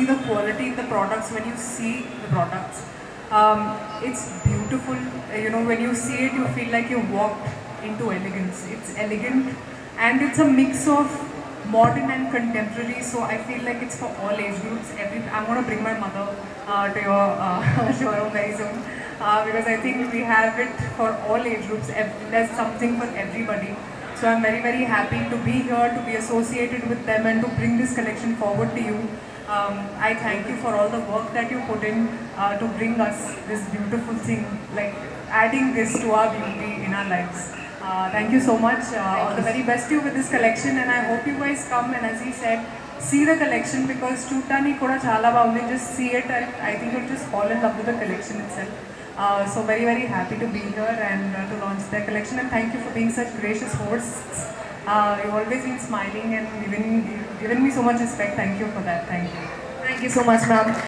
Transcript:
see the quality in the products, when you see the products. It's beautiful. You know, when you see it, you feel like you walked into elegance. It's elegant and it's a mix of modern and contemporary. So I feel like it's for all age groups. I'm going to bring my mother to your showroom very soon because I think we have it for all age groups. There's something for everybody. So I'm very, very happy to be here, to be associated with them and to bring this collection forward to you. I thank you for all the work that you put in to bring us this beautiful thing, like adding this to our beauty in our lives. Thank you so much. All the very best to you with this collection, and I hope you guys come and, as he said, see the collection because Chutani Koda Chala Baundi, just see it and I think you'll just fall in love with the collection itself. So very, very happy to be here and to launch their collection, and thank you for being such gracious hosts. You've always been smiling and given me so much respect. Thank you for that. Thank you. Thank you so much, ma'am.